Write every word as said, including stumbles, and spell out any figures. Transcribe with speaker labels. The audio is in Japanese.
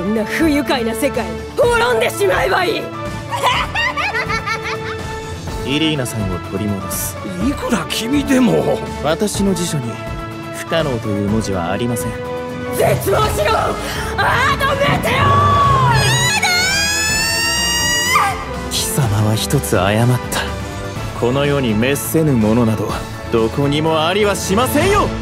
Speaker 1: んな不愉快な世界滅んでしまえばいい。
Speaker 2: イリーナさんを取り戻す。
Speaker 3: いくら君でも。
Speaker 2: 私の辞書に不可能という文字はありません。
Speaker 1: 絶望しろアードメテオ。
Speaker 2: 貴様は一つ誤った。この世に滅せぬものなどどこにもありはしませんよ。